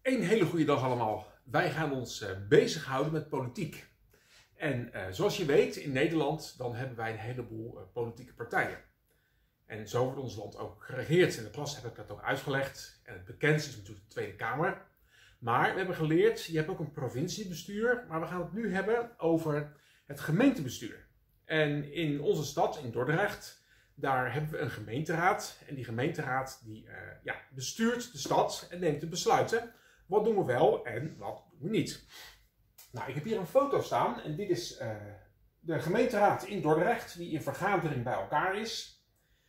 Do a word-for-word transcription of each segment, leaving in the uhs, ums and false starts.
Een hele goede dag allemaal. Wij gaan ons uh, bezighouden met politiek. En uh, zoals je weet, in Nederland dan hebben wij een heleboel uh, politieke partijen. En zo wordt ons land ook geregeerd. In de klas heb ik dat ook uitgelegd. En het bekendste is natuurlijk de Tweede Kamer. Maar we hebben geleerd, je hebt ook een provinciebestuur. Maar we gaan het nu hebben over het gemeentebestuur. En in onze stad, in Dordrecht, daar hebben we een gemeenteraad. En die gemeenteraad die uh, ja, bestuurt de stad en neemt de besluiten. Wat doen we wel en wat doen we niet? Nou, ik heb hier een foto staan en dit is uh, de gemeenteraad in Dordrecht die in vergadering bij elkaar is.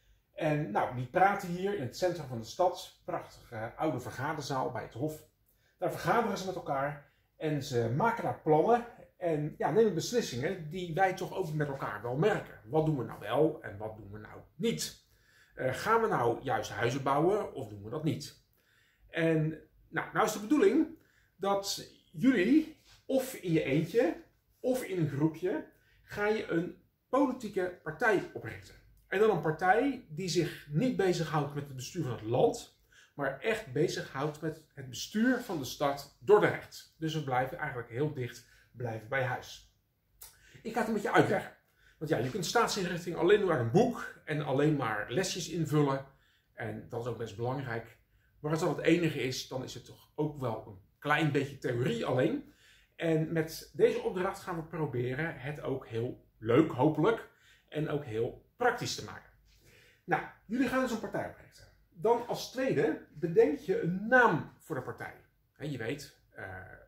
En nou, die praten hier in het centrum van de stad, prachtige uh, oude vergaderzaal bij het Hof. Daar vergaderen ze met elkaar en ze maken daar plannen en ja, nemen beslissingen die wij toch ook met elkaar wel merken. Wat doen we nou wel en wat doen we nou niet? Uh, gaan we nou juist huizen bouwen of doen we dat niet? En nou, nou is de bedoeling dat jullie of in je eentje of in een groepje ga je een politieke partij oprichten. En dan een partij die zich niet bezighoudt met het bestuur van het land, maar echt bezighoudt met het bestuur van de stad Dordrecht. Dus we blijven eigenlijk heel dicht blijven bij huis. Ik ga het een beetje uitleggen. Want ja, je kunt staatsinrichting alleen maar een boek en alleen maar lesjes invullen. En dat is ook best belangrijk. Maar als dat het enige is, dan is het toch ook wel een klein beetje theorie alleen. En met deze opdracht gaan we proberen het ook heel leuk, hopelijk, en ook heel praktisch te maken. Nou, jullie gaan dus een partij oprichten. Dan als tweede bedenk je een naam voor de partij. En je weet, uh,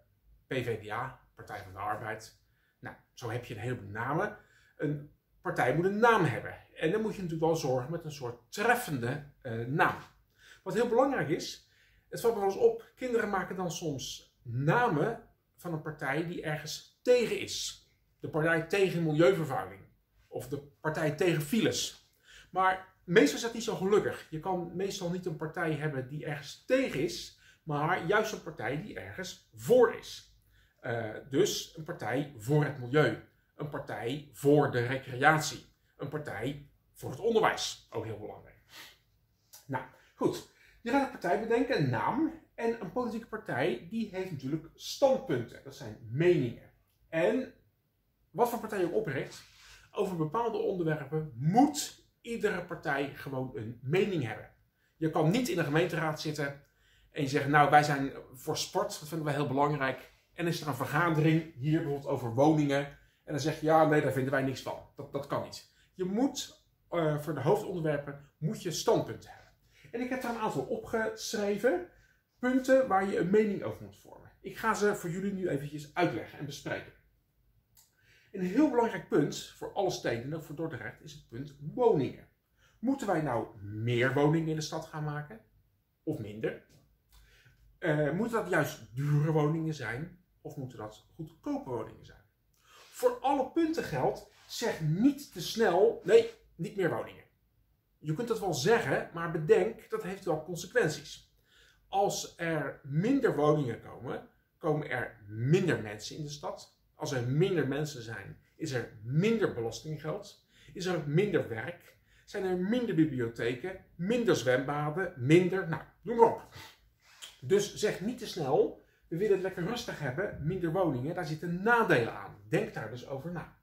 P V D A, Partij van de Arbeid. Nou, zo heb je een heleboel namen. Een partij moet een naam hebben. En dan moet je natuurlijk wel zorgen met een soort treffende uh, naam. Wat heel belangrijk is, het valt me wel eens op, kinderen maken dan soms namen van een partij die ergens tegen is. De partij tegen milieuvervuiling. Of de partij tegen files. Maar meestal is dat niet zo gelukkig. Je kan meestal niet een partij hebben die ergens tegen is, maar juist een partij die ergens voor is. Uh, dus een partij voor het milieu. Een partij voor de recreatie. Een partij voor het onderwijs. Ook heel belangrijk. Nou, goed. Je gaat een partij bedenken, een naam. En een politieke partij die heeft natuurlijk standpunten. Dat zijn meningen. En wat voor partij je ook opricht, over bepaalde onderwerpen moet iedere partij gewoon een mening hebben. Je kan niet in de gemeenteraad zitten en je zegt, nou wij zijn voor sport, dat vinden wij heel belangrijk. En is er een vergadering, hier bijvoorbeeld over woningen. En dan zeg je, ja nee, daar vinden wij niks van. Dat, dat kan niet. Je moet, uh, voor de hoofdonderwerpen, moet je standpunten hebben. En ik heb er een aantal opgeschreven, punten waar je een mening over moet vormen. Ik ga ze voor jullie nu eventjes uitleggen en bespreken. Een heel belangrijk punt voor alle steden, ook voor Dordrecht, is het punt woningen. Moeten wij nou meer woningen in de stad gaan maken? Of minder? Uh, moeten dat juist dure woningen zijn? Of moeten dat goedkope woningen zijn? Voor alle punten geldt, zeg niet te snel, nee, niet meer woningen. Je kunt dat wel zeggen, maar bedenk, dat heeft wel consequenties. Als er minder woningen komen, komen er minder mensen in de stad. Als er minder mensen zijn, is er minder belastinggeld. Is er ook minder werk. Zijn er minder bibliotheken, minder zwembaden, minder, nou, noem maar op. Dus zeg niet te snel, we willen het lekker rustig hebben, minder woningen, daar zitten nadelen aan. Denk daar dus over na.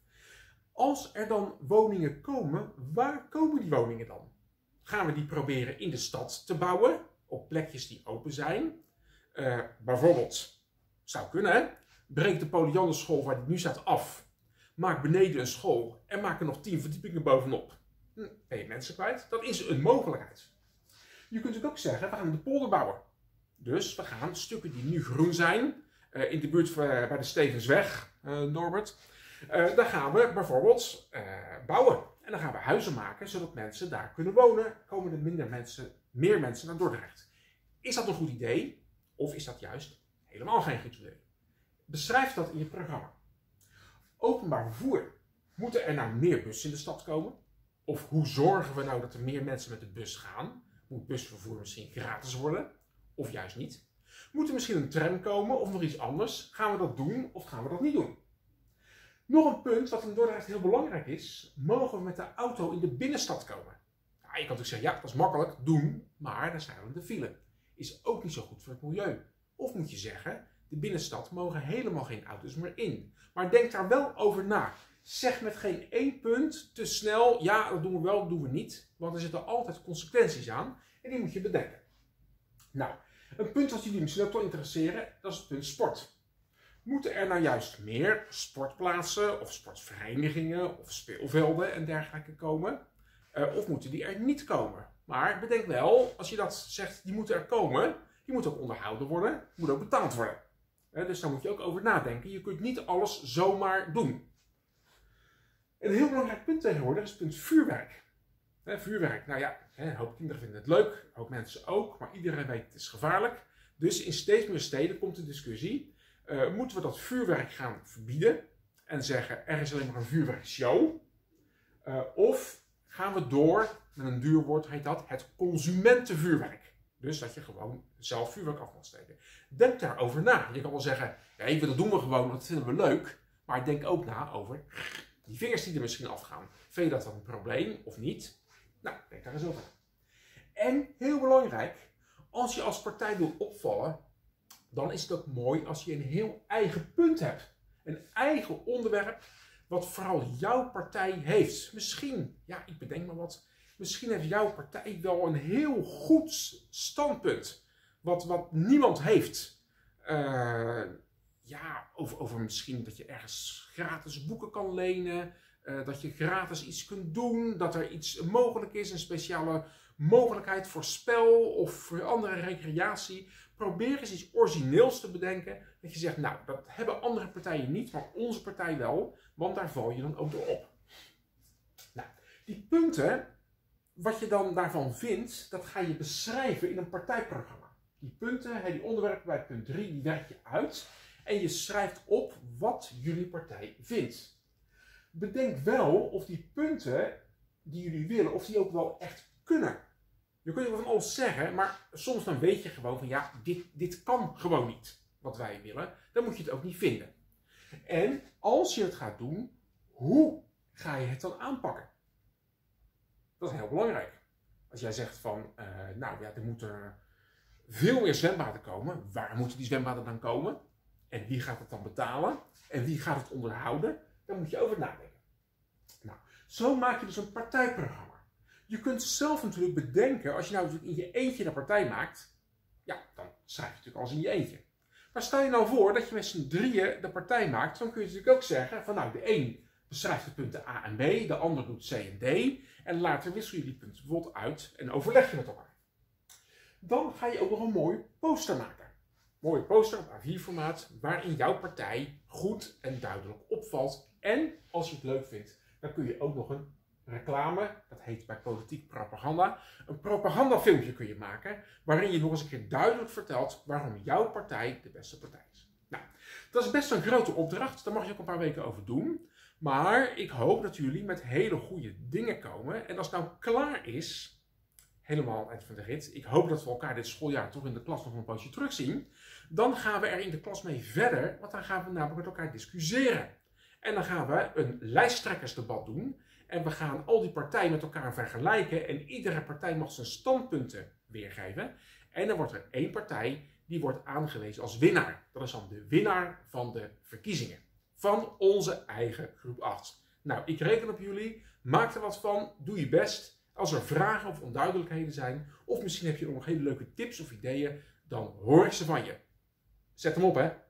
Als er dan woningen komen, waar komen die woningen dan? Gaan we die proberen in de stad te bouwen, op plekjes die open zijn? Uh, bijvoorbeeld, zou kunnen hè? Breek de Poliannenschool waar die nu staat af. Maak beneden een school en maak er nog tien verdiepingen bovenop. Hm, ben je mensen kwijt? Dat is een mogelijkheid. Je kunt natuurlijk ook zeggen, we gaan de polder bouwen. Dus we gaan stukken die nu groen zijn, uh, in de buurt uh, bij de Stevensweg, uh, Norbert. Uh, daar gaan we bijvoorbeeld uh, bouwen. En dan gaan we huizen maken, zodat mensen daar kunnen wonen. Komen er minder mensen, meer mensen naar Dordrecht. Is dat een goed idee? Of is dat juist helemaal geen goed idee? Beschrijf dat in je programma. Openbaar vervoer. Moeten er nou meer bussen in de stad komen? Of hoe zorgen we nou dat er meer mensen met de bus gaan? Moet busvervoer misschien gratis worden? Of juist niet? Moet er misschien een tram komen of nog iets anders? Gaan we dat doen of gaan we dat niet doen? Nog een punt wat in Dordrecht heel belangrijk is. Mogen we met de auto in de binnenstad komen? Nou, je kan natuurlijk zeggen, ja dat is makkelijk, doen. Maar dan zijn we in de file. Is ook niet zo goed voor het milieu. Of moet je zeggen, de binnenstad mogen helemaal geen auto's meer in. Maar denk daar wel over na. Zeg met geen één punt te snel, ja, dat doen we wel, dat doen we niet. Want er zitten altijd consequenties aan en die moet je bedenken. Nou, een punt dat jullie misschien ook wel interesseren, dat is het punt sport. Moeten er nou juist meer sportplaatsen of sportverenigingen of speelvelden en dergelijke komen? Uh, of moeten die er niet komen? Maar bedenk wel, als je dat zegt, die moeten er komen, die moeten ook onderhouden worden, die moeten ook betaald worden. Uh, dus daar moet je ook over nadenken. Je kunt niet alles zomaar doen. Een heel belangrijk punt tegenwoordig is het punt vuurwerk. Uh, vuurwerk, nou ja, een hoop kinderen vinden het leuk, een hoop mensen ook, maar iedereen weet het is gevaarlijk. Dus in steeds meer steden komt de discussie. Uh, moeten we dat vuurwerk gaan verbieden en zeggen er is alleen maar een vuurwerkshow? Uh, of gaan we door, met een duur woord heet dat, het consumentenvuurwerk. Dus dat je gewoon zelf vuurwerk af kan steken. Denk daarover na. Je kan wel zeggen, ja, dat doen we gewoon, want dat vinden we leuk. Maar denk ook na over die vingers die er misschien afgaan. Vind je dat dan een probleem of niet? Nou, denk daar eens over. En heel belangrijk, als je als partij wil opvallen, dan is het ook mooi als je een heel eigen punt hebt. Een eigen onderwerp wat vooral jouw partij heeft. Misschien, ja, ik bedenk maar wat. Misschien heeft jouw partij wel een heel goed standpunt. Wat, wat niemand heeft. Uh, ja, over, over misschien dat je ergens gratis boeken kan lenen. Uh, dat je gratis iets kunt doen. Dat er iets mogelijk is. Een speciale mogelijkheid voor spel of voor andere recreatie. Probeer eens iets origineels te bedenken. Dat je zegt, nou, dat hebben andere partijen niet, maar onze partij wel. Want daar val je dan ook door op. Nou, die punten, wat je dan daarvan vindt, dat ga je beschrijven in een partijprogramma. Die punten, die onderwerpen bij punt drie, die werk je uit. En je schrijft op wat jullie partij vindt. Bedenk wel of die punten die jullie willen, of die ook wel echt kunnen. Je kunt wel van alles zeggen, maar soms dan weet je gewoon van ja, dit, dit kan gewoon niet wat wij willen. Dan moet je het ook niet vinden. En als je het gaat doen, hoe ga je het dan aanpakken? Dat is heel belangrijk. Als jij zegt van, uh, nou ja, er moeten veel meer zwembaden komen. Waar moeten die zwembaden dan komen? En wie gaat het dan betalen? En wie gaat het onderhouden? Daar moet je over nadenken. Nou, zo maak je dus een partijprogramma. Je kunt zelf natuurlijk bedenken, als je nou in je eentje een partij maakt, ja, dan schrijf je natuurlijk alles in je eentje. Maar stel je nou voor dat je met z'n drieën de partij maakt, dan kun je natuurlijk ook zeggen van nou, de een beschrijft de punten A en B, de ander doet C en D, en later wissel je die punten bijvoorbeeld uit en overleg je met elkaar. Dan ga je ook nog een mooie poster maken. Een mooie poster op A vier formaat, waarin jouw partij goed en duidelijk opvalt. En, als je het leuk vindt, dan kun je ook nog een reclame, dat heet bij politiek propaganda, een propagandafilmpje kun je maken, waarin je nog eens een keer duidelijk vertelt waarom jouw partij de beste partij is. Nou, dat is best een grote opdracht, daar mag je ook een paar weken over doen, maar ik hoop dat jullie met hele goede dingen komen en als het nou klaar is, helemaal aan het eind van de rit, ik hoop dat we elkaar dit schooljaar toch in de klas nog een poosje terugzien, dan gaan we er in de klas mee verder, want dan gaan we namelijk met elkaar discussiëren. En dan gaan we een lijsttrekkersdebat doen. En we gaan al die partijen met elkaar vergelijken. En iedere partij mag zijn standpunten weergeven. En dan wordt er één partij die wordt aangewezen als winnaar. Dat is dan de winnaar van de verkiezingen. Van onze eigen groep acht. Nou, ik reken op jullie. Maak er wat van. Doe je best. Als er vragen of onduidelijkheden zijn. Of misschien heb je nog hele leuke tips of ideeën. Dan hoor ik ze van je. Zet hem op, hè.